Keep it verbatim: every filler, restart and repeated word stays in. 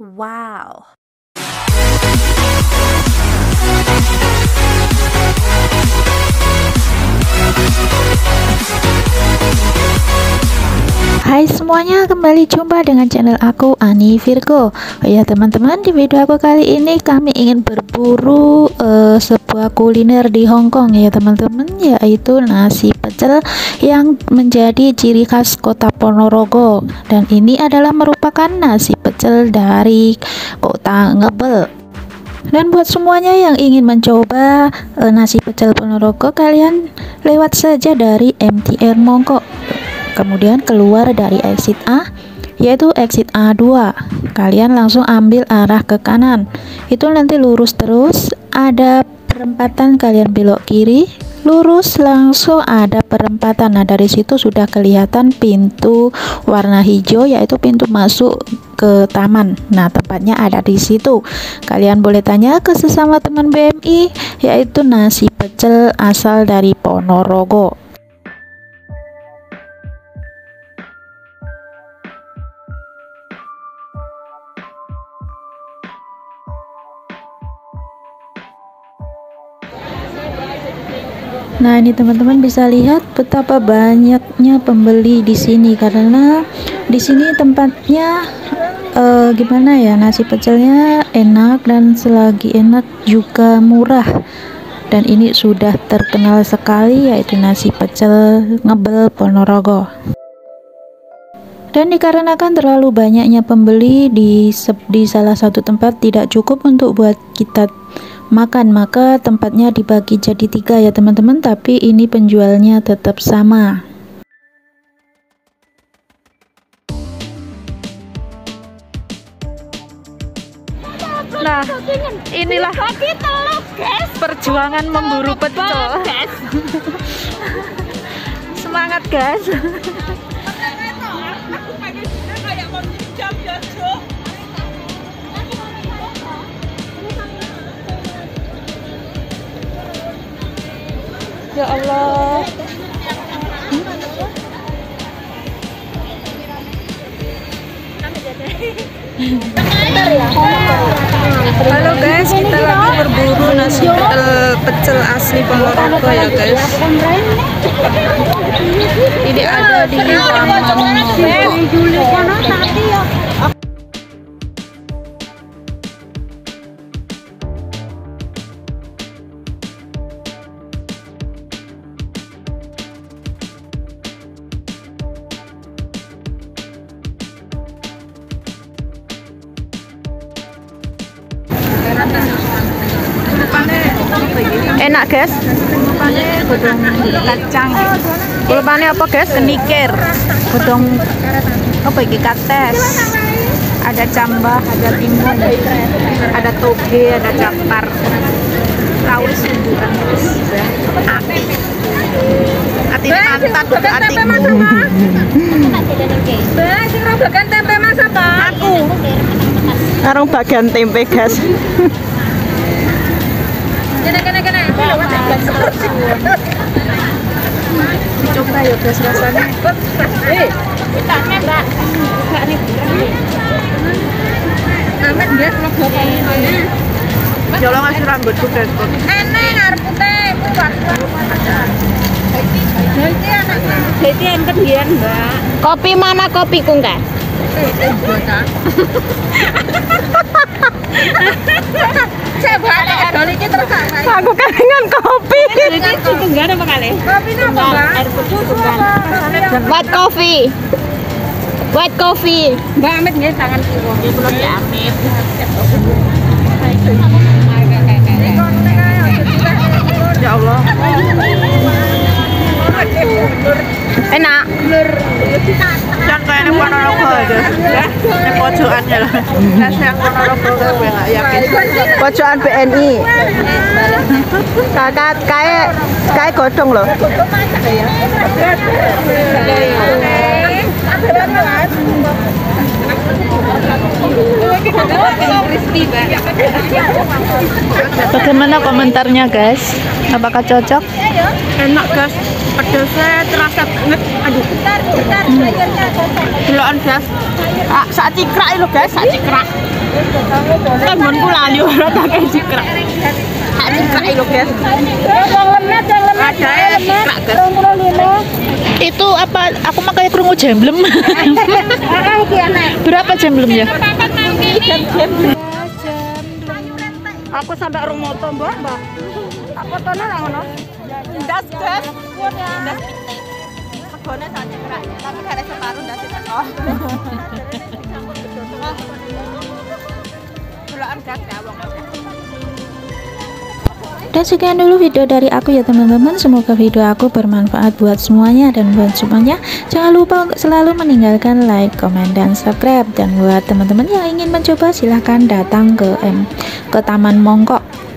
Wow. Hai semuanya, kembali jumpa dengan channel aku Ani Virgo. Oh ya teman-teman, di video aku kali ini kami ingin berburu uh, sebuah kuliner di Hong Kong ya teman-teman, yaitu nasi pecel yang menjadi ciri khas kota Ponorogo. Dan ini adalah merupakan nasi pecel dari kota Ngebel. Dan buat semuanya yang ingin mencoba uh, nasi pecel Ponorogo, kalian lewat saja dari M T R Mongkok, kemudian keluar dari exit A, yaitu exit A dua. Kalian langsung ambil arah ke kanan, itu nanti lurus terus, ada perempatan, kalian belok kiri, lurus langsung ada perempatan. Nah dari situ sudah kelihatan pintu warna hijau, yaitu pintu masuk ke taman. Nah tempatnya ada di situ. Kalian boleh tanya ke sesama teman B M I, yaitu nasi pecel asal dari Ponorogo. Nah ini teman-teman bisa lihat betapa banyaknya pembeli di sini, karena di sini tempatnya uh, gimana ya, nasi pecelnya enak dan selagi enak juga murah. Dan ini sudah terkenal sekali, yaitu nasi pecel Ngebel Ponorogo. Dan dikarenakan terlalu banyaknya pembeli di di salah satu tempat tidak cukup untuk buat kita makan, maka tempatnya dibagi jadi tiga ya teman-teman, tapi ini penjualnya tetap sama. Nah inilah perjuangan memburu pecel. Semangat guys. Ya Allah. Halo guys, kita lagi berburu nasi pecel, pecel asli Ponorogo ya guys. Ini ada di Taman Mongkok. Enak guys, godong kacang. Kulupane apa guys? Kenikir. Godong apa iki, kates. Ada cambah, ada timun, ada toge, ada capar. Laus sundukan guys. Ati mantan kudu atimu. Mbak, sing ro bagian tempe Mas apa? Aku. Karo bagian tempe guys. Kena kena kena. Dicoba ya guys rasanya. Eh, ditanya Mbak. Enggak nih. Amet guys logo ini. Jolo ngasih rambutku guys. Eneng arep teh kuat. Jadi anaknya. Jadi enten biyen Mbak. Kopi mana kopiku enggak? Eh, bocah. Aku kelingan kopi. Itu enggak ada apa kali? Kopi apa, Mbak? Air putih tunggal. White coffee. White coffee. Mbak Amit nggih tangan kiwa. Nggih kula Mbak Amit. Ya Allah. Enak. Jangan kayak yang Ponorogo aja. Yang pojokannya lah. Nasi yang Ponorogo gue nggak yakin. Pojokan B N I. Kakak kayak kayak godong loh. Bagaimana komentarnya guys? Apakah cocok? Enak guys, pedasnya terasa banget. Aduh, bentar, bentar, hmm. Delokan guys. Ah, sak cikrak itu guys, sak cikrak. Kan mon lali ora tak kayak cikrak. Tak cikrak lho, guys. Itu apa? Aku makai krungu jemblem. Berapa jemblemnya? Aku sampai rong moto, Mbak, Mbak. Apa tono ra ngono? Ndas, guys. Ndas pitik. Segone sak cikrak, tapi ada separuh ndas teko. Bulaan gas ya, wong. Dan sekian dulu video dari aku ya teman-teman. Semoga video aku bermanfaat buat semuanya dan buat semuanya. Jangan lupa untuk selalu meninggalkan like, komen, dan subscribe. Dan buat teman-teman yang ingin mencoba silahkan datang ke M ke Taman Mongkok.